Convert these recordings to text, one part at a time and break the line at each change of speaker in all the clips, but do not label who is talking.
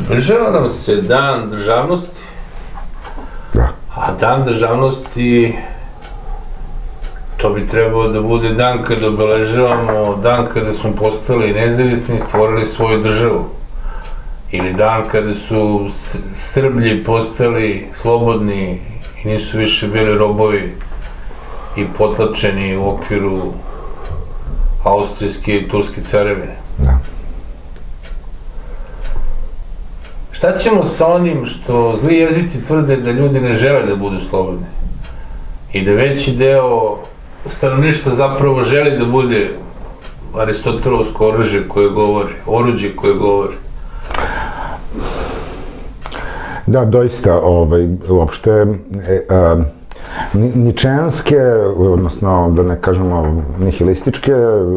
Približava nam se Dan državnosti, a Dan državnosti to bi trebalo da bude dan kada obeležavamo dan kada smo postali nezavisni i stvorili svoju državu. Ili dan kada su Srblji postali slobodni i nisu više bili robovi i potlačeni u okviru austrijske i turske carevine. Šta ćemo sa onim što zli jezici tvrde da ljudi ne žele da budu slobodni i da veći deo stanovništva zapravo želi da bude aristotelovsko oružje koje govori, oruđe koje govori?
Da, doista, uopšte ničejanske, odnosno da ne kažemo nihilističke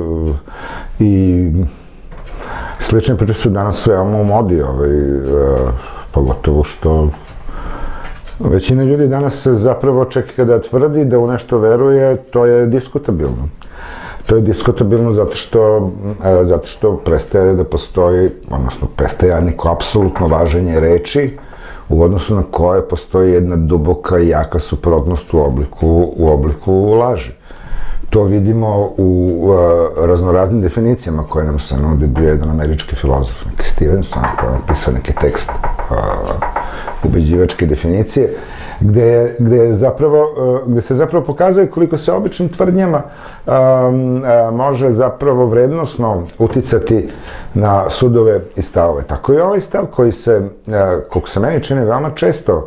i slične priče su danas veoma u modi, pogotovo što većina ljudi danas zapravo čak kada tvrdi da u nešto veruje, to je diskutabilno. To je diskutabilno zato što prestaje da postoji, odnosno prestaje neko apsolutno važenje reči u odnosu na koje postoji jedna duboka i jaka suprotnost u obliku laži. To vidimo u raznoraznim definicijama koje nam se nudi. Bio jedan američki filozof, neki Stevenson, koji je napisao neki tekst ubeđivačke definicije, gde se zapravo pokazuje koliko se običnim tvrdnjama može zapravo vrednosno uticati na sudove i stavove. Tako i ovaj stav koji se, koliko se meni čini, veoma često,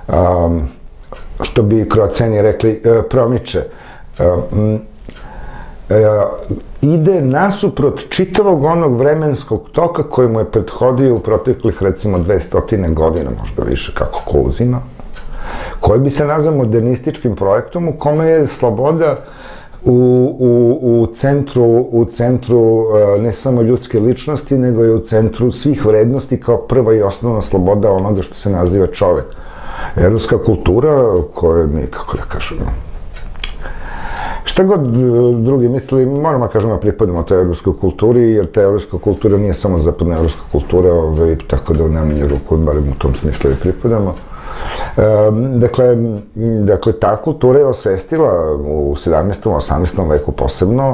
što bi Kroaceni rekli, promiče, ide nasuprot čitavog onog vremenskog toka koji mu je prethodio u proteklih, recimo, 200 godina, možda više, kako ko uzima, koji bi se nazvao modernističkim projektom u kome je sloboda u centru ne samo ljudske ličnosti, nego i u centru svih vrednosti kao prva i osnovna sloboda onoga što se naziva čovek. Evropska kultura koja mi, kako da kažemo, šta god drugi misli, moramo da kažemo da pripadamo toj evropskoj kulturi, jer ta evropska kultura nije samo zapadna evropska kultura, tako da u najmanju ruku, barem u tom smislu i pripadamo. Dakle, ta kultura je osvestila u 17. 18. veku posebno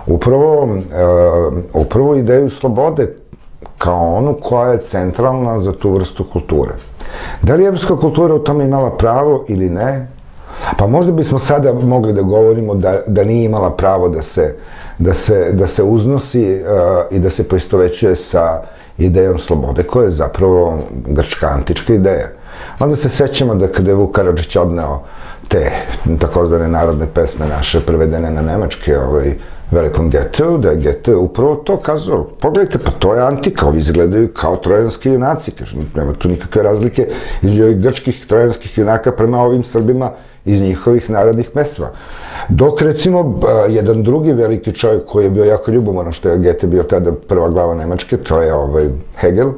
upravo ideju slobode kao onu koja je centralna za tu vrstu kulture. Da li je evropska kultura u tome imala pravo ili ne? Pa možda bismo sada mogli da govorimo da nije imala pravo da se uznosi i da se poistovećuje sa idejom slobode, koja je zapravo grčka antička ideja. Onda se sećamo da kada je Vuk Karadžić odneo te takozvane narodne pesme naše prevedene na nemačke velikom Goetheu, da je Goethe upravo to kazao. Pogledajte, pa to je antika, ovi izgledaju kao trojanski junaci, kaže, nema tu nikakve razlike između ovih grčkih trojanskih junaka prema ovim Srbima iz njihovih narodnih pesma. Dok, recimo, jedan drugi veliki čovjek koji je bio jako ljubomoran, što je Goethe bio tada prva glava Nemačke, to je Hegel,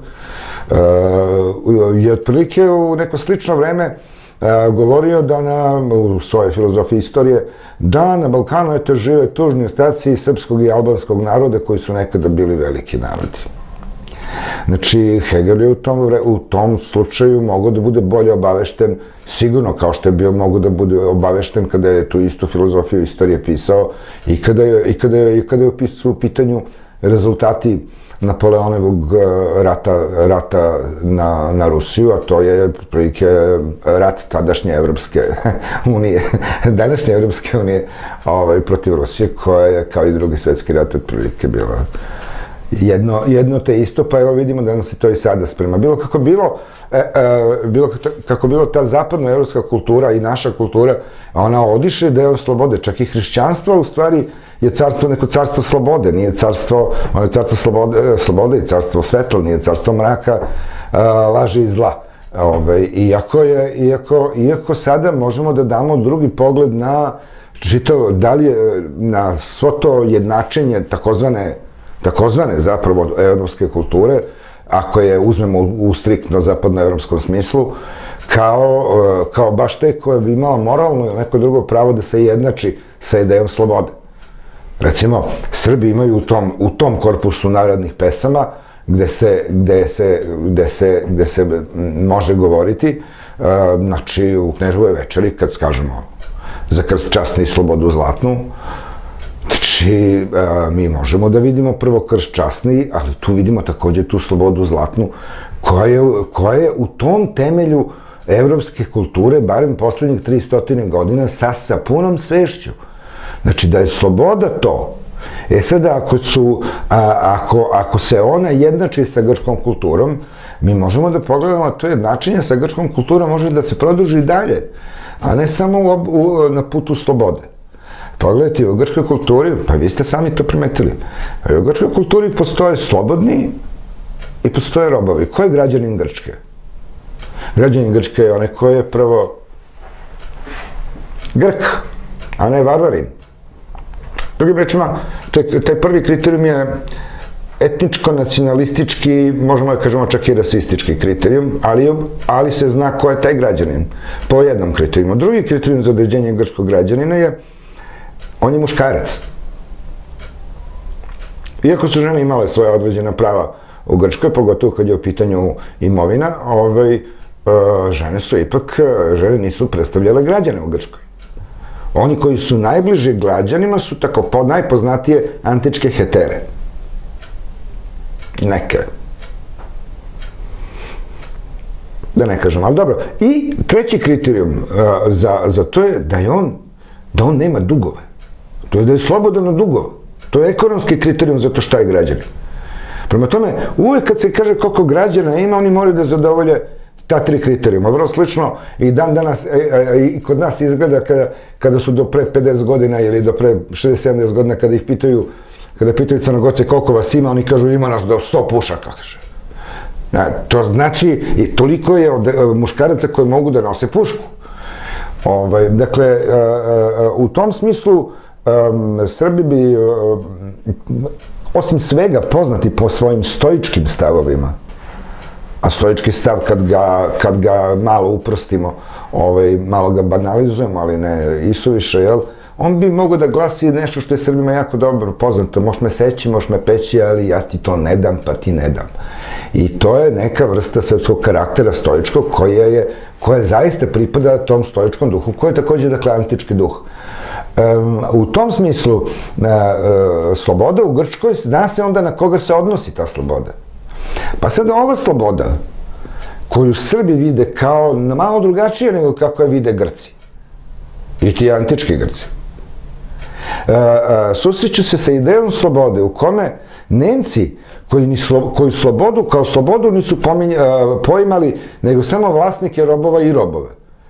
je otprilike u neko slično vreme govorio da u svojoj filozofiji istorije, da na Balkanu žive tužni ostaci srpskog i albanskog naroda koji su nekada bili veliki narodi. Znači, Hegel je u tom slučaju mogao da bude bolje obavešten, sigurno kao što je bio mogao da bude obavešten kada je tu istu filozofiju istorije pisao i kada je u pitanju rezultati Napoleonovog rata na Rusiju, a to je prilike rat tadašnje Evropske unije, današnje Evropske unije protiv Rusije, koja je, kao i drugi svetski rat, prilike bila jedno te isto, pa evo vidimo da nam se to i sada sprema. Bilo kako bilo, ta zapadna evropska kultura i naša kultura, ona odiše deo slobode, čak i hrišćanstvo u stvari je neko carstvo slobode, nije carstvo, ono je carstvo slobode i carstvo svetla, nije carstvo mraka, laži i zla. Iako sada možemo da damo drugi pogled na svo to jednačenje takozvane zapravo evropske kulture, ako je uzmemo u striktno zapadnoevropskom smislu, kao baš te koje bi imala moralno ili neko drugo pravo da se jednači sa idejom slobode. Recimo, Srbi imaju u tom korpusu narodnih pesama gde se može govoriti, znači u Kneževoj večeri, kad skažemo za krst časni i slobodu zlatnu, znači mi možemo da vidimo prvo krst časni, ali tu vidimo takođe tu slobodu zlatnu, koja je u tom temelju evropske kulture, barem poslednjih 300 godina, sa punom svešću. Znači da je sloboda to. E sada, ako se ona jednači sa grčkom kulturom, mi možemo da pogledamo, to jednačenje sa grčkom kulturom može da se produži dalje, a ne samo na putu slobode. Pogledajte, u grčkoj kulturi, pa vi ste sami to primetili, u grčkoj kulturi postoje slobodni i postoje robovi. Ko je građanin Grčke? Građanin Grčke je onaj koji je prvo Grk, a ne varvarin. Drugim rečima, taj prvi kriterijum je etničko-nacionalistički, možemo da kažemo čak i rasistički kriterijum, ali se zna ko je taj građanin, po jednom kriterijumu. Drugi kriterijum za određenje grčkog građanina je, on je muškarac. Iako su žene imale svoje određena prava u Grčkoj, pogotovo kad je u pitanju imovina, žene nisu predstavljale građane u Grčkoj. Oni koji su najbliže građanima su tako najpoznatije antičke hetere. Neke. Da ne kažem, ali dobro. I treći kriterijum za to je da on nema dugove. To je da je slobodan od dugova. To je ekonomski kriterijum za to šta je građanin. Prema tome, uvek kad se kaže koliko građana ima, oni moraju da zadovolje ta tri kriterijuma. Vrlo slično i dan danas, i kod nas izgleda kada su do pre 50 godina ili do pre 60-70 godina, kada pitaju Crnogorce koliko vas ima, oni kažu ima nas do 100 pušaka, kaže. To znači, toliko je muškaraca koji mogu da nose pušku. Dakle, u tom smislu, Srbi bi, osim svega, poznati po svojim stoičkim stavovima, a stoički stav, kad ga malo uprostimo, malo ga banalizujemo, ali ne isuviše, jel? On bi mogao da glasi nešto što je Srbima jako dobro poznato. Možeš me seći, možeš me peći, ali ja ti to ne dam, pa ti ne dam. I to je neka vrsta srpskog karaktera stoičkog koja zaista pripada tom stoičkom duhu, koji je takođe, dakle, antički duh. U tom smislu, sloboda u Grčkoj, zna se onda na koga se odnosi ta sloboda. Pa sada ova sloboda, koju Srbi vide kao malo drugačije nego kako je vide Grci, i ti antički Grci, susreću se sa idejom slobode u kome Nemci, koji slobodu kao slobodu nisu poimali, nego samo vlasnike robova i robove,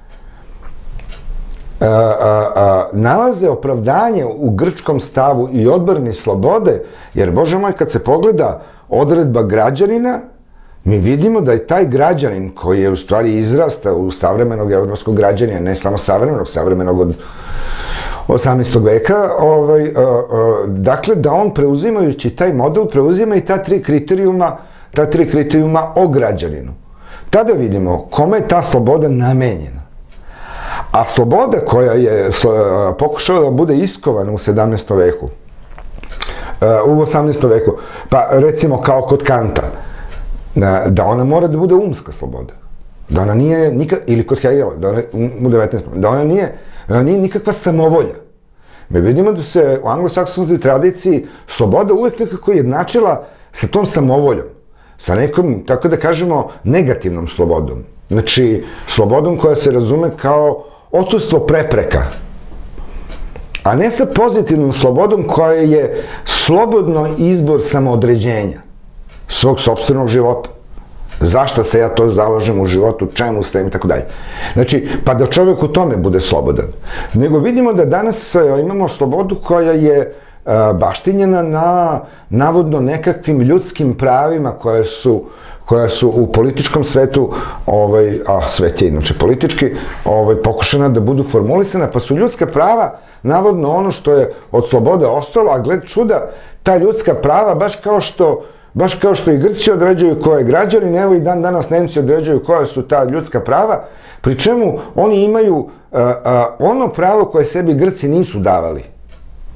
nalaze opravdanje u grčkom stavu i odbrani slobode, jer, Bože moj, kad se pogleda odredba građanina, mi vidimo da je taj građanin koji je u stvari izrasta u savremenog evropskog građanina, ne samo savremenog od 18. veka, dakle da on preuzimajući taj model preuzima i ta tri kriterijuma o građaninu. Tada vidimo kome je ta sloboda namenjena. A sloboda koja je pokušala da bude iskovana u 17. veku, u 18. veku, pa recimo kao kod Kanta, da ona mora da bude umska sloboda. Da ona nije ili kod Hegela, u 19. da ona nije nikakva samovolja. Mi vidimo da se u anglosaksonskoj tradiciji sloboda uvek nekako jednačila sa tom samovoljom. Sa nekom, tako da kažemo, negativnom slobodom. Znači, slobodom koja se razume kao odsustvo prepreka. A ne sa pozitivnom slobodom koja je slobodno izbor samoodređenja svog sopstvenog života. Zašto se ja to zalažem u životu, čemu stem i tako dalje. Znači, pa da čovjek u tome bude slobodan. Nego vidimo da danas imamo slobodu koja je baštinjena na navodno nekakvim ljudskim pravima koja su u političkom svetu, a svet je inače politički, pokušana da budu formulisana, pa su ljudska prava navodno ono što je od slobode ostalo, a gled čuda, ta ljudska prava, baš kao što i Grci određuju ko je građanin, evo i dan danas Nemci određuju koja su ta ljudska prava, pri čemu oni imaju ono pravo koje sebi Grci nisu davali.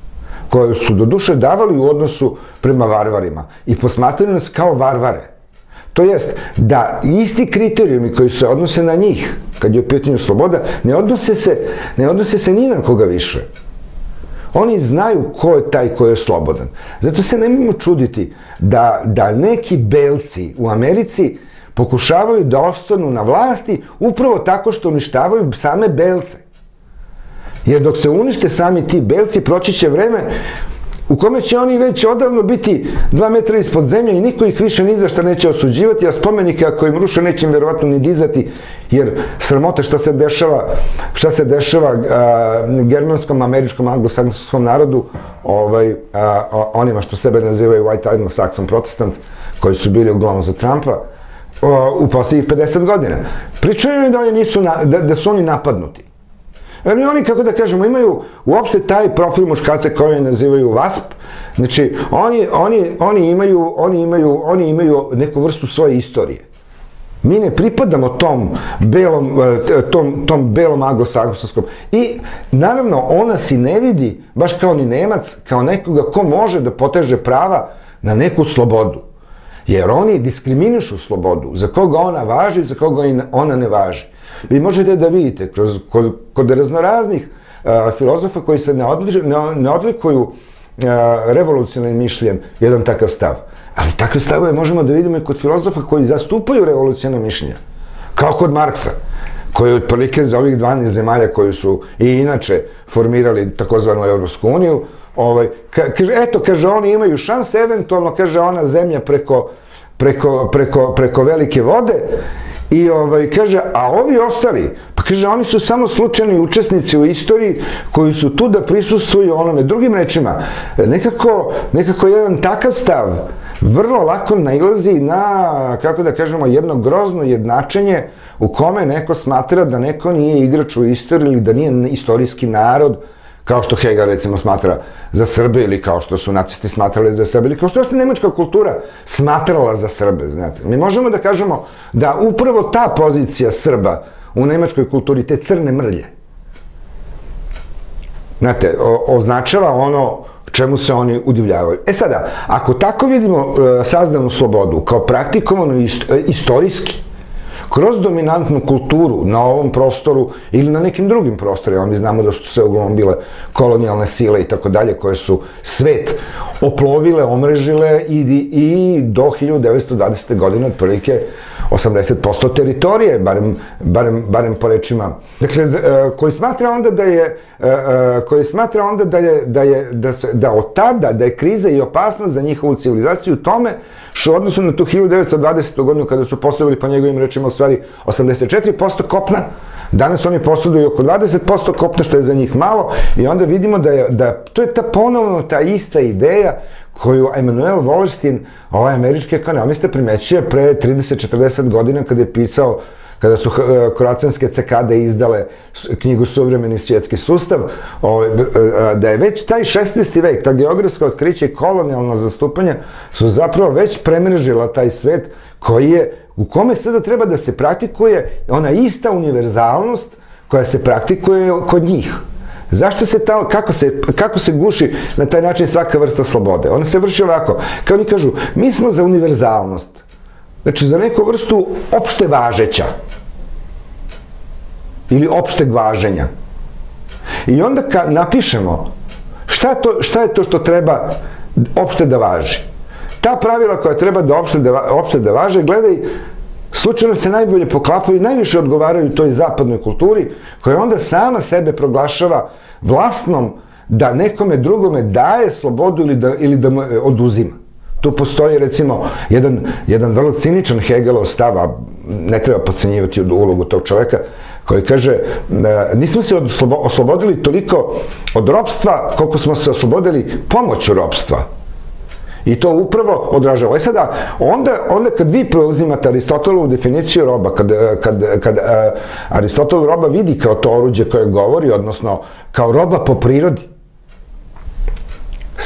koje su do duše davali u odnosu prema varvarima i posmatrali nas kao varvare. To jest da isti kriterijumi koji se odnose na njih, kad je u pitanju sloboda, ne odnose se ni na koga više. Oni znaju ko je taj ko je slobodan. Zato se nemojmo čuditi da neki belci u Americi pokušavaju da ostanu na vlasti upravo tako što uništavaju same belce. Jer dok se unište sami ti belci, proći će vreme u kome će oni već odavno biti 2 metra ispod zemlje i niko ih više ni za šta neće osuđivati, a spomenike ako im ruše neće im verovatno ni dizati, jer sramote šta se dešava germanskom, američkom, anglosaksonskom narodu, onima što sebe nazivaju White Anglo-Saxon Protestant, koji su bili uglavnom za Trumpa, u poslednjih 50 godina. Pričaju da su oni napadnuti. Jer oni, kako da kažemo, imaju uopšte taj profil muškarca koji nazivaju WASP. Znači, oni imaju neku vrstu svoje istorije. Mi ne pripadamo tom belom anglosaksonskom. I, naravno, ona si ne vidi, baš kao ni Nemac, kao nekoga ko može da poteže prava na neku slobodu. Jer oni diskriminišu slobodu, za koga ona važi, za koga ona ne važi. Vi možete da vidite kod raznoraznih filozofa koji se ne odlikuju revolucionarnim mišljenjem jedan takav stav. Ali takve stavove možemo da vidimo i kod filozofa koji zastupaju revolucionarna mišljenja. Kao kod Marksa, koji je otprilike za ovih 12 zemalja koji su i inače formirali takozvanu Evropsku uniju, eto, kaže, oni imaju šanse, eventualno, kaže, ona zemlja preko velike vode, i kaže, a ovi ostali, pa kaže, oni su samo slučajni učesnici u istoriji koji su tu da prisustvuju onome. Drugim rečima, nekako jedan takav stav vrlo lako nailazi na, kako da kažemo, jedno grozno jednačenje u kome neko smatra da neko nije igrač u istoriji ili da nije istorijski narod, kao što Hegel, recimo, smatra za Srbe, ili kao što su nacisti smatrali za Srbe, ili kao što je nemačka kultura smatrala za Srbe, znate. Mi možemo da kažemo da upravo ta pozicija Srba u nemačkoj kulturi, te crne mrlje, znate, označava ono čemu se oni udivljavaju. E sada, ako tako vidimo sazdanu slobodu kao praktikovanu istorijski, kroz dominantnu kulturu na ovom prostoru ili na nekim drugim prostorima, mi znamo da su sve uglavnom bile kolonijalne sile i tako dalje, koje su svet oplovile, omrežile i do 1920. godine otprilike 80% teritorije, barem po rečima. Dakle, koji smatra onda da od tada, da je kriza i opasnost za njihovu civilizaciju u tome što u odnosu na tu 1920. godinu kada su postavili, po njegovim rečima, u stvari 84% kopna, danas oni posjeduju oko 20% kopna, što je za njih malo, i onda vidimo da to je ponovno ta ista ideja koju Emanuel Wallerstein, ovaj američki ekonomista, primećuje pre 30-40 godina kada je pisao, kada su kroacijanske cekade izdale knjigu Suvremeni svjetski sustav, da je već taj 16. vek, ta geografska otkrića i kolonijalna zastupanja su zapravo već premrežila taj svet u kome sada treba da se praktikuje ona ista univerzalnost koja se praktikuje kod njih. Zašto se kako se guši na taj način svaka vrsta slobode? Ona se vrši ovako, kao oni kažu, mi smo za univerzalnost, znači za neku vrstu opšte važeća ili opšteg važenja. I onda kad napišemo šta je to što treba opšte da važi, ta pravila koja treba da opšte da važe, gledaj, slučajno se najbolje poklapaju i najviše odgovaraju toj zapadnoj kulturi, koja onda sama sebe proglašava vlastnom da nekome drugome daje slobodu ili da mu oduzima. Tu postoji, recimo, jedan vrlo ciničan Hegelov stav, a ne treba podcenjivati ulogu tog čoveka, koji kaže, nismo se oslobodili toliko od ropstva koliko smo se oslobodili pomoću ropstva. I to upravo odražava. E sada, onda kad vi preuzimate Aristotelovu definiciju roba, kad Aristotel roba vidi kao to oruđe koje govori, odnosno kao roba po prirodi,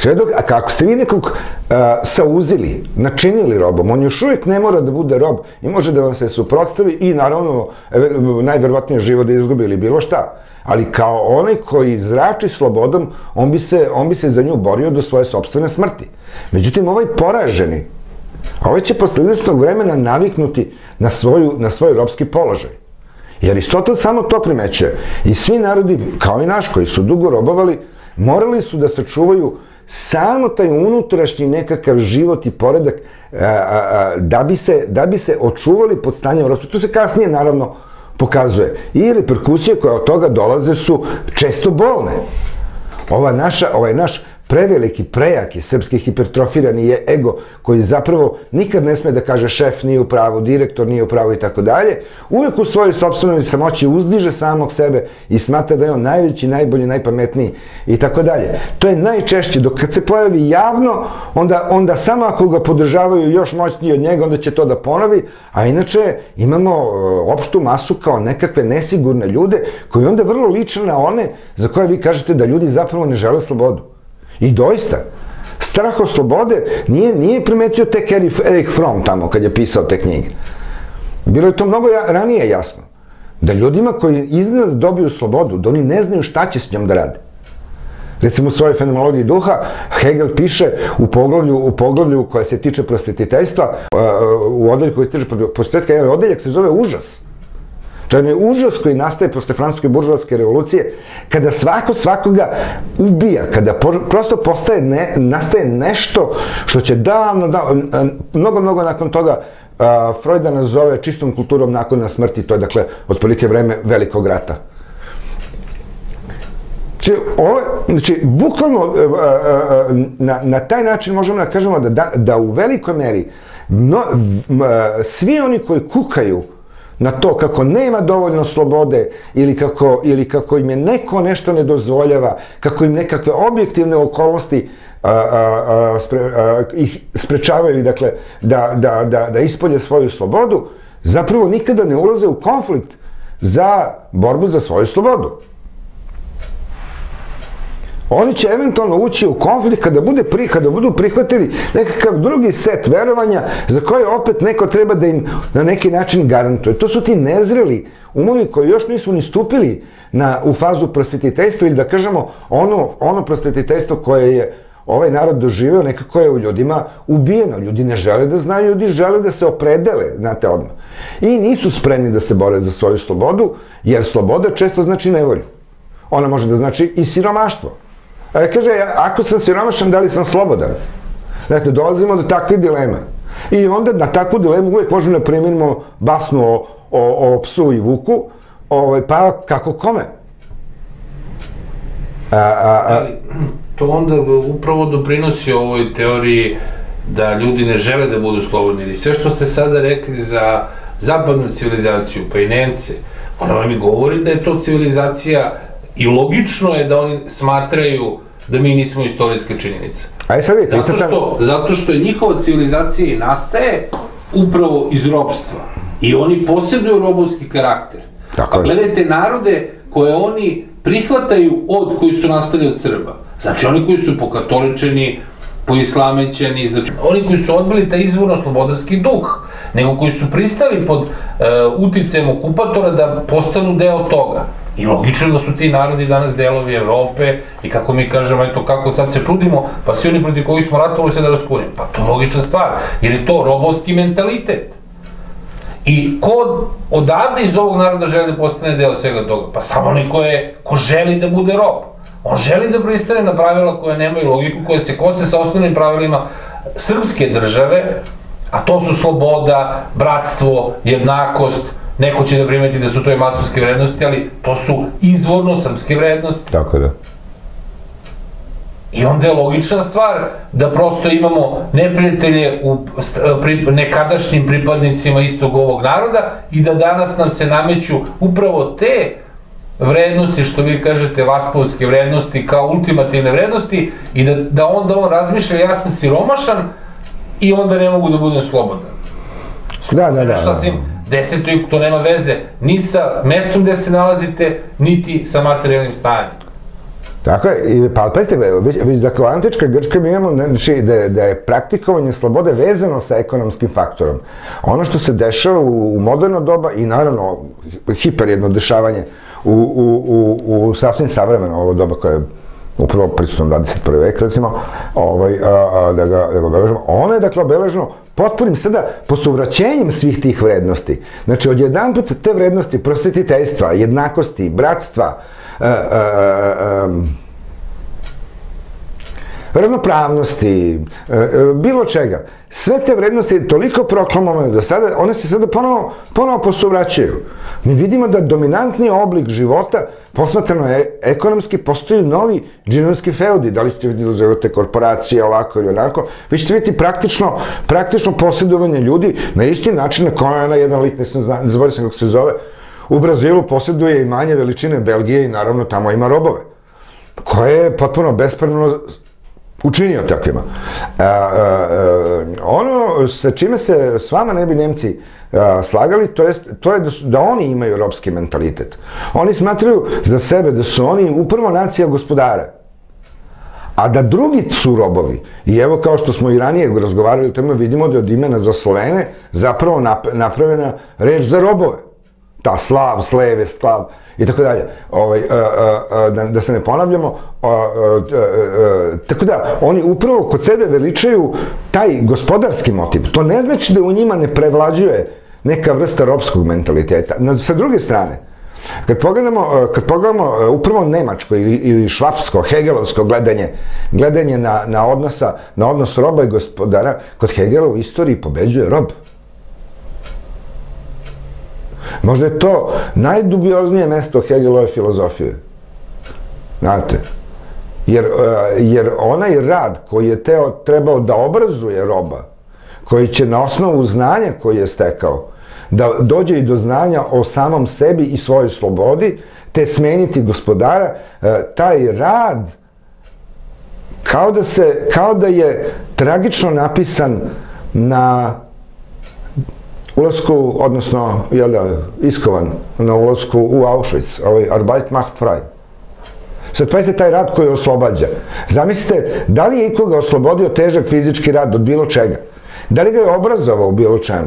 Sve dok, a kako ste vi nekog sauzili, načinili robom, on još uvijek ne mora da bude rob i može da vam se suprotstavi i naravno najverovatnije život da izgubi ili bilo šta. Ali kao onaj koji zrači slobodom, on bi se za nju borio do svoje sopstvene smrti. Međutim, ovaj poraženi, ovaj će posle izvesnog vremena naviknuti na svoj ropski položaj. I Aristotel samo to primećuje. I svi narodi, kao i naš, koji su dugo robovali, morali su da sačuvaju samo taj unutrašnji nekakav život i poredak da bi se očuvali pod stanjem ropstva. To se kasnije, naravno, pokazuje. I reperkusije koje od toga dolaze su često bolne. Ovaj naš preveliki, prejaki, srpski hipertrofirani je ego koji zapravo nikad ne sme da kaže šef nije u pravu, direktor nije u pravu i tako dalje, uvek u svojoj sopstvenoj samoći uzdiže samog sebe i smatra da je on najveći, najbolji, najpametniji i tako dalje. To je najčešće, dok kad se pojavi javno, onda samo ako ga podržavaju još moćniji od njega, onda će to da ponovi, a inače imamo opštu masu kao nekakve nesigurne ljude koji onda vrlo liče na one za koje vi kažete da ljudi zapravo ne žele slobodu. I doista, strah od slobode nije primetio tek Erich Fromm tamo kad je pisao te knjige. Bilo je to mnogo ranije jasno. Da ljudima koji iznad dobiju slobodu, da oni ne znaju šta će s njom da rade. Recimo u svojoj fenomenologiji duha, Hegel piše u poglavlju koje se tiče prostitutejstva, u odeljku koji se tiče prostitutejstva, odeljak se zove užas. To je užas koji nastaje posle francuske buržoaske revolucije, kada svako svakoga ubija, kada prosto nastaje nešto što će mnogo nakon toga Freuda nazove čistom kulturom nakon smrti, to je dakle otprilike vreme Velikog rata. Znači, bukvalno na taj način možemo da kažemo da u velikoj meri svi oni koji kukaju na to kako nema dovoljno slobode ili kako im je neko nešto ne dozvoljava, kako im nekakve objektivne okolnosti ih sprečavaju da ispolje svoju slobodu, zapravo nikada ne ulaze u konflikt za borbu za svoju slobodu. Oni će eventualno ući u konflikt kada budu prihvatili nekakav drugi set verovanja za koje opet neko treba da im na neki način garantuje. To su ti nezreli umovi koji još nisu ni stupili u fazu prosvetiteljstva ili da kažemo ono prosvetiteljstvo koje je ovaj narod doživeo nekako je u ljudima ubijeno. Ljudi ne žele da znaju, ljudi žele da se opredele, znate odmah. I nisu spremni da se bore za svoju slobodu, jer sloboda često znači nevolju. Ona može da znači i siromaštvo. Kaže, ako sam siromašan, da li sam slobodan? Dakle, dolazimo do takve dileme. I onda na takvu dilemu uvijek možemo da primenimo basnu o psu i vuku, pa kako kome?
Ali to onda upravo doprinosi ovoj teoriji da ljudi ne žele da budu slobodni. I sve što ste sada rekli za zapadnu civilizaciju, pa i Nemce, ona vam i govori da je to civilizacija i logično je da oni smatraju da mi nismo istorijska činjenica. Zato što je njihova civilizacija i nastaje upravo iz ropstva. I oni posjeduju robovski karakter. A gledajte narode koje oni prihvataju koji su nastali od Srba. Znači oni koji su pokatoličeni, poislamećeni, oni koji su odbili taj izvorno slobodarski duh, nego koji su pristali pod uticajem okupatora da postanu deo toga. I logično da su ti narodi danas delovi Evrope i kako mi kažemo, eto kako sad se čudimo, pa svi oni protiv kojih smo ratovali se da raskunimo. Pa to je logična stvar, jer je to robovski mentalitet. I ko odavde iz ovog naroda želi da postane deo svega toga? Pa samo onaj ko želi da bude rob. On želi da pristane na pravila koje nemaju logiku, koje se kose sa osnovnim pravilima srpske države, a to su sloboda, bratstvo, jednakost. Neko će da primeti da su to i masovske vrednosti, ali to su izvorno srpske vrednosti.
Tako da.
I onda je logična stvar da prosto imamo neprijatelje u nekadašnjim pripadnicima istog ovog naroda i da danas nam se nameću upravo te vrednosti, što vi kažete, vaspovske vrednosti kao ultimativne vrednosti i da onda on razmišlja ja sam siromašan i onda ne mogu da budem slobodan.
Da.
Šta sam deseto i to nema veze ni sa mestom gde se nalazite, niti sa materijalnim stanjem.
Tako je, pa pazite, dakle, u antičkoj Grčkoj mi imamo da je praktikovanje slobode vezano sa ekonomskim faktorom. Ono što se dešava u moderno doba i naravno hiperjedno dešavanje u sasvim savremeno ovo doba koje je upravo prisutno 21. vek, recimo, da ga obeležimo, ono je dakle obeleženo potpunim sada posuvraćenjem svih tih vrednosti. Znači, odjedan put te vrednosti prosvetiteljstva, jednakosti, bratstva, ravnopravnosti, bilo čega. Sve te vrednosti toliko proklamovane do sada, one se sada ponovo posuvraćaju. Mi vidimo da dominantni oblik života, posmatrano je ekonomski, postoji novi džinovski feudi. Da li ćete vidjeti da te korporacije ovako ili onako, vi ćete vidjeti praktično posjedovanje ljudi na isti način na koje je jedan lik, ne zaboravio sam kako se zove, u Brazilu posjeduje i manje veličine Belgije i naravno tamo ima robove, koje je potpuno bespravno učinio takvima. Ono sa čime se s vama ne bi Nemci slagali, to je da oni imaju robski mentalitet. Oni smatraju za sebe da su oni upravo nacija gospodara, a da drugi su robovi. I evo, kao što smo i ranije razgovarali o tome, vidimo da je od imena za Slovene zapravo napravljena reč za robove. Ta slav, sleve, slav i tako dalje. Da se ne ponavljamo, tako da oni upravo kod sebe veličaju taj gospodarski motiv. To ne znači da u njima ne prevlađuje neka vrsta robskog mentaliteta. Sa druge strane, kad pogledamo upravo nemačko ili švapsko, hegelovsko gledanje na odnos roba i gospodara, kod Hegela u istoriji pobeđuje rob. Možda je to najdubioznije mesto Hegelove filozofije. Znate? Jer onaj rad koji je trebao da obrazuje roba, koji će na osnovu znanja koji je stekao, da dođe i do znanja o samom sebi i svojoj slobodi, te smeniti gospodara, taj rad kao da je tragično napisan na ulasku, odnosno, iskovan na ulasku u Auschwitz, ovaj Arbeit macht frei. Sad pazite taj rad koji oslobađa. Zamislite, da li je ikoga oslobodio težak fizički rad od bilo čega? Da li ga je obrazovao u bilo čemu?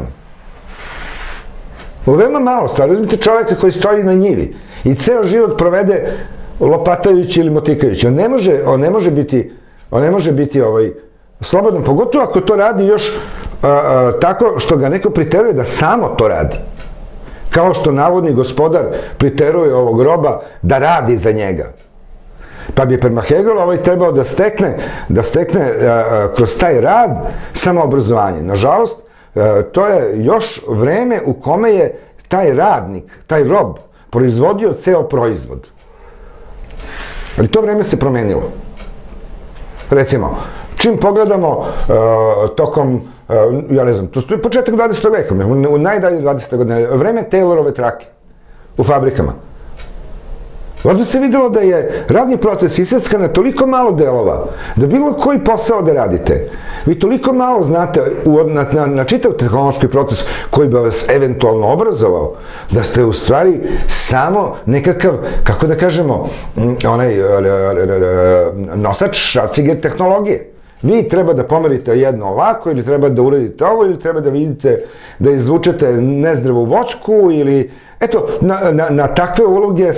U veoma malo stvari. Uzmite čoveka koji stoji na njivi i ceo život provede lopatajući ili motikajući. On ne može biti slobodan, pogotovo ako to radi još tako što ga neko priteruje da samo to radi. Kao što navodni gospodar priteruje ovog roba da radi za njega. Pa bi prema Hegelu trebao da stekne kroz taj rad samoobrazovanje. Nažalost, to je još vreme u kome je taj radnik, taj rob, proizvodio ceo proizvod. Ali to vreme se promenilo. Recimo, čim pogledamo tokom, ja ne znam, to je početak 20. veka, u najdalje 20. godine, vreme Taylorove trake u fabrikama. Ovdje se videlo da je radni proces iseckan na toliko malo delova, da bilo koji posao da radite, vi toliko malo znate na čitav tehnološki proces koji bi vas eventualno obrazovao, da ste u stvari samo nekakav, kako da kažemo, onaj nosač šrafciger tehnologije. Vi treba da pomerite jedno ovako, ili treba da uradite ovo, ili treba da vidite, da izvučete nezdravu voćku, ili... Eto, na takve uloge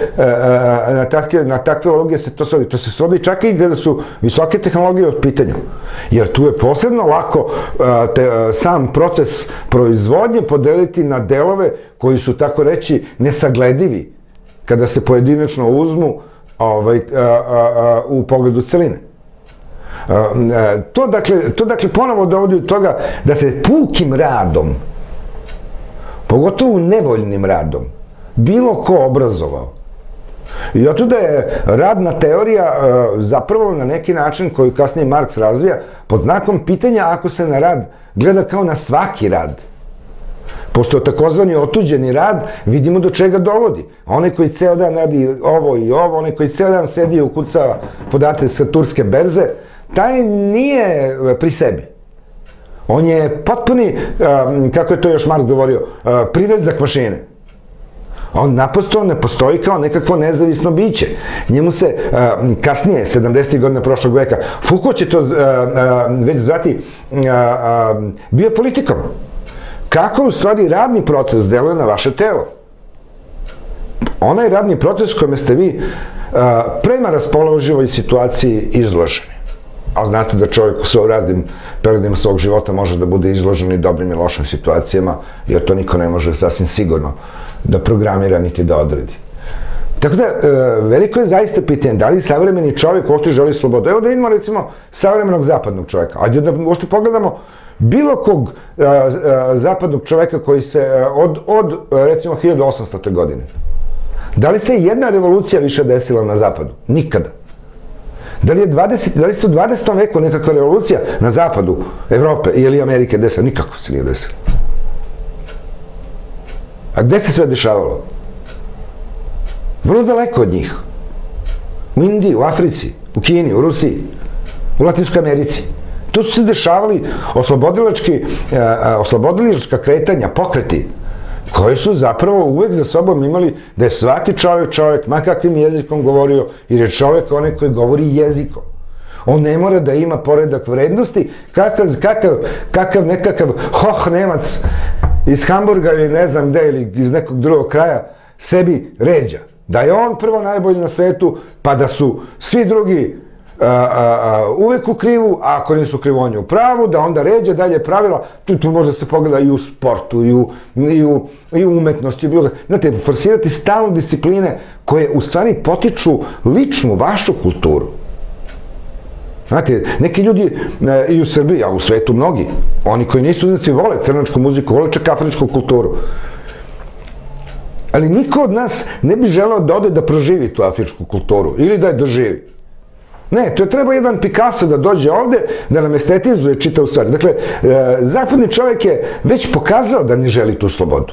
se to svodi. To se svodi čak i kada su visoke tehnologije od pitanja. Jer tu je posebno lako sam proces proizvodnje podeliti na delove koji su, tako reći, nesagledivi kada se pojedinačno uzmu u pogledu celine. To dakle ponovo dovodi do toga da se pukim radom, pogotovo nevoljnim radom, bilo ko obrazovao. I otuda je radna teorija zapravo na neki način koju kasnije Marks razvija pod znakom pitanja ako se na rad gleda kao na svaki rad. Pošto takozvani otuđeni rad vidimo do čega dovodi. Onaj koji ceo dan radi ovo i ovo, onaj koji ceo dan sedi i ukucava podatke sa turske berze, taj nije pri sebi. On je potpuni, kako je to još Marks govorio, privezak mašine. On naprosto ne postoji kao nekakvo nezavisno biće. Njemu se kasnije, 70. godina prošlog veka, Foucault će to već zvati biopolitikom. Kako u stvari radni proces deluje na vaše telo? Onaj radni proces kojome ste vi prema raspoloživoj situaciji izloženi. A znate da čovjek u raznim periodima svog života može da bude izložen i dobrim i lošim situacijama, jer to niko ne može sasvim sigurno da programira niti da odredi. Tako da, veliko je zaista pitanje, da li savremeni čovjek uopšte želi slobodu? Evo da vidimo, recimo, savremenog zapadnog čovjeka. Ajde da uopšte pogledamo bilo kog zapadnog čovjeka koji se od recimo, 1800. godine. Da li se jedna revolucija više desila na zapadu? Nikada. Da li se u 20. veku nekakva revolucija na zapadu Evrope ili Amerike desila? Nikako se nije desila. A gde se sve dešavalo? Vrlo daleko od njih. U Indiji, u Africi, u Kini, u Rusiji, u Latinskoj Americi. Tu su se dešavali oslobodilačka kretanja, pokreti, koji su zapravo uvek za sobom imali da je svaki čovjek, ma kakvim jezikom govorio, jer je čovjek onaj koji govori jezikom. On ne mora da ima poredak vrednosti, kakav nekakav hoh Nemac iz Hamburga ili ne znam gde, ili iz nekog drugog kraja, sebi ređa. Da je on prvo najbolji na svetu, pa da su svi drugi uvek u krivu, a ako nisu krivo on je u pravu, da onda ređe dalje pravila, tu može se pogleda i u sportu, i u umetnosti, znate, forsirati stalno discipline koje u stvari potiču ličnu, vašu kulturu. Znate, neki ljudi i u Srbiji, a u svetu mnogi, oni koji nisu znači vole crnačku muziku, vole čak afričku kulturu. Ali niko od nas ne bi želeo da ode da proživi tu afričku kulturu ili da je doživi. Ne, to je treba jedan Picasso da dođe ovde, da nam estetizuje čitavu stvar. Dakle, zapadni čovjek je već pokazao da ne želi tu slobodu.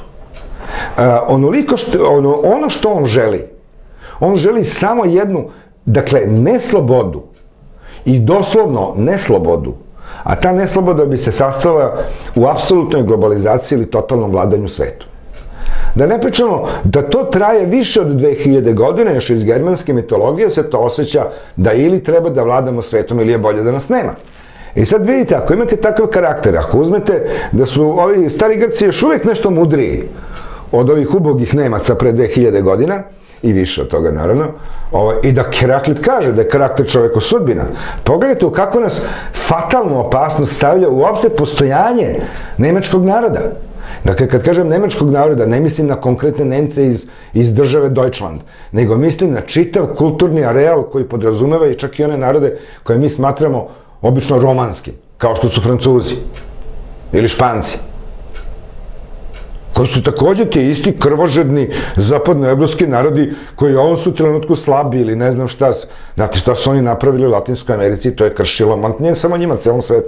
Ono što on želi samo jednu, dakle, neslobodu i doslovno neslobodu, a ta nesloboda bi se sastala u apsolutnoj globalizaciji ili totalnom vladanju svetu. Da ne pričamo da to traje više od 2000 godina, još iz germanske mitologije se to osjeća da ili treba da vladamo svetom ili je bolje da nas nema. I sad vidite, ako imate takav karakter, ako uzmete da su ovi stari Grci još uvijek nešto mudriji od ovih ubogih Nemaca pre 2000 godina, i više od toga naravno, i da Heraklit kaže da je karakter čoveka sudbina. Pogledajte u kako nas fatalnu opasnost stavlja uopšte postojanje nemačkog naroda. Dakle, kad kažem nemačkog naroda, ne mislim na konkretne Nemce iz države Deutschland, nego mislim na čitav kulturni areal koji podrazumeva i čak i one narode koje mi smatramo obično romanskim, kao što su Francuzi ili Španci, koji su takođe ti isti krvožedni zapadnoevropski narodi koji u ovom su trenutku slabi ili ne znam šta. Znate šta su oni napravili u Latinskoj Americi, to je kršilo, nije samo njima, celom svetu.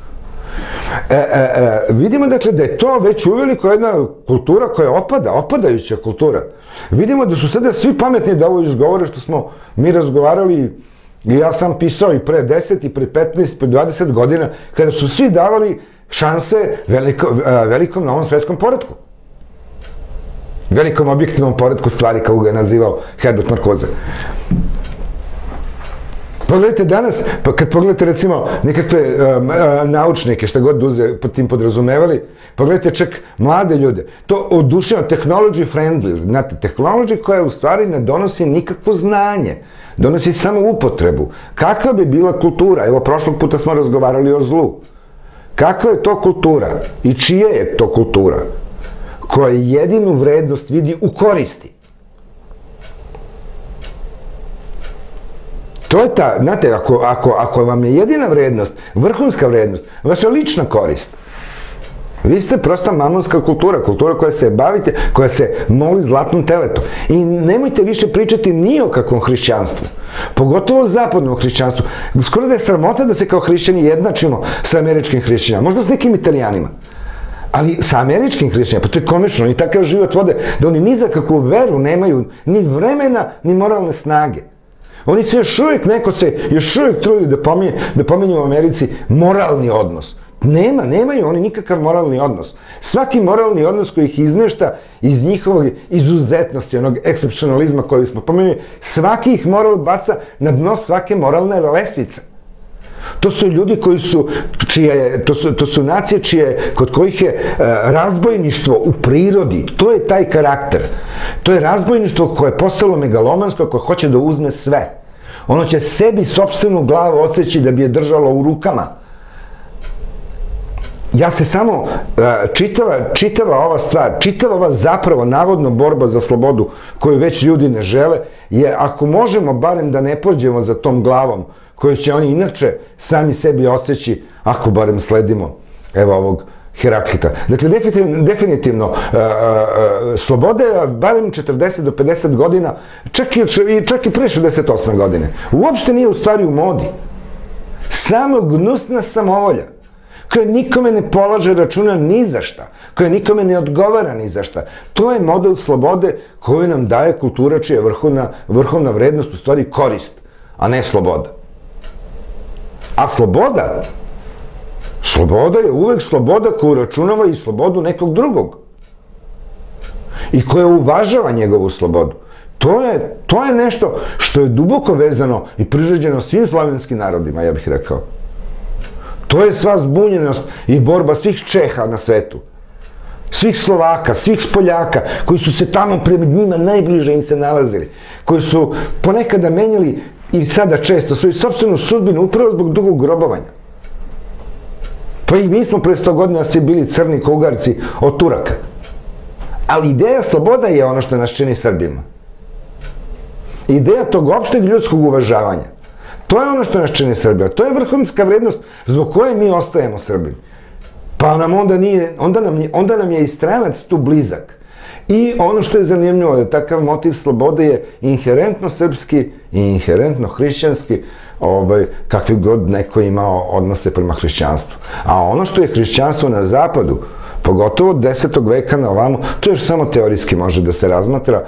Vidimo dakle da je to već uveliko jedna kultura koja opada, opadajuća kultura. Vidimo da su sada svi pametni da ovo izgovore što smo mi razgovarali i ja sam pisao i pre 10 i pre 15, pre 20 godina kada su svi davali šanse velikom novom svetskom poretku. Velikom objektivnom poretku stvari, kako ga je nazivao Herbert Marcuse. Pogledajte danas, kad pogledate recimo nekakve naučnike, šta god pod tim podrazumevali, pogledajte čak mlade ljude, to oduševa technology friendly, znate, technology koja u stvari ne donosi nikakvo znanje, donosi samo upotrebu. Kakva bi bila kultura? Evo, prošlog puta smo razgovarali o zlu. Kakva je to kultura i čija je to kultura koja jedinu vrednost vidi u koristi? To je ta, znate, ako vam je jedina vrednost, vrhunska vrednost, vaša lična korist, vi ste prosta mamonska kultura, kultura koja se bavite, koja se moli zlatnom teletom. I nemojte više pričati ni o kakvom hrišćanstvu, pogotovo zapadnom hrišćanstvu. Skoro da je sramota da se kao hrišćani jednačimo sa američkim hrišćanima, možda s nekim Italijanima, ali sa američkim hrišćanima, pa to je komično, oni takav život vode da oni ni za kakvu veru nemaju ni vremena, ni moralne snage. Oni se još uvijek, neko se još uvijek trudi da pominju u Americi moralni odnos. Nemaju oni nikakav moralni odnos. Svaki moralni odnos koji ih izmešta iz njihovog izuzetnosti, onog ekscepcionalizma koji smo pomenuli, svaki ih moral baca na dno svake moralne lestvice. To su ljudi koji su, to su nacije kod kojih je razbojništvo u prirodi, to je taj karakter. To je razbojništvo koje je postalo megalomansko, koje hoće da uzme sve. Ono će sebi sopstvenu glavu odseći da bi je držalo u rukama. Ja se samo, čitava ova stvar, čitava ova zapravo navodno borba za slobodu koju već ljudi ne žele, je ako možemo barem da ne pođemo za tom glavom koju će oni inače sami sebi osjeći, ako barem sledimo evo ovog Heraklita. Dakle, definitivno, sloboda je barem 40 do 50 godina, čak i pre 68 godine. Uopšte nije u stvari u modi. Samo gnusna samovolja, koja nikome ne polaže računa ni za šta, koja nikome ne odgovara ni za šta. To je model slobode koju nam daje kultura čija je vrhovna vrednost, u stvari korist, a ne sloboda. A sloboda je uvek sloboda koju računava i slobodu nekog drugog. I koja uvažava njegovu slobodu. To je nešto što je duboko vezano i prižeđeno svim slavenskim narodima, ja bih rekao. To je sva zbunjenost i borba svih Čeha na svetu. Svih Slovaka, svih Poljaka, koji su se tamo pred njima najbliže im se nalazili. Koji su ponekada menjali i sada često svoju sopstvenu sudbinu upravo zbog dugog grobovanja. Pa i mi smo pre 100 godina svi bili crni Ugarci od Turaka. Ali ideja sloboda je ono što nas čini Srbima. Ideja tog opšteg ljudskog uvažavanja. To je ono što nas čini Srbija. To je vrhunska vrednost zbog koje mi ostajemo Srbi. Pa nam onda nam je i stranac tu blizak. I ono što je zanimljivo je da takav motiv slobode je inherentno srpski i inherentno hrišćanski, kakvi god neko imao odnose prema hrišćanstvu. A ono što je hrišćanstvo na zapadu, pogotovo od 10. veka na ovamo, to još samo teorijski može da se razmatra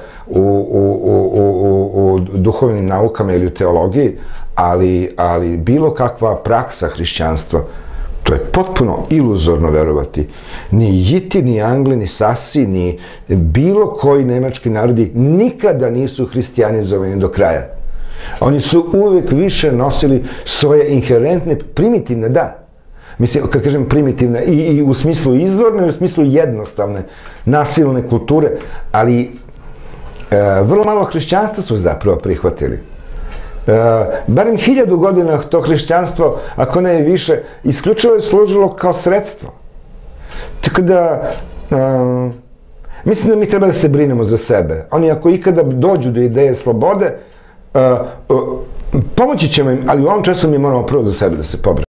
u duhovnim naukama ili u teologiji, ali bilo kakva praksa hrišćanstva, to je potpuno iluzorno verovati. Ni Jiti, ni Angli, ni Sasi, ni bilo koji nemački narodi nikada nisu hristijanizovani do kraja. Oni su uvek više nosili svoje inherentne, primitivne, da. Mislim, kad kažem primitivne, i u smislu izvorne, i u smislu jednostavne, nasilne kulture, ali vrlo malo hrišćanstva su zapravo prihvatili. Barem 1000 godina to hrišćanstvo, ako ne i više, isključivo je služilo kao sredstvo. Tako da, mislim da mi treba da se brinemo za sebe. Oni ako ikada dođu do ideje slobode, pomoći ćemo im, ali u ovom času mi moramo prvo za sebe da se pobrinemo.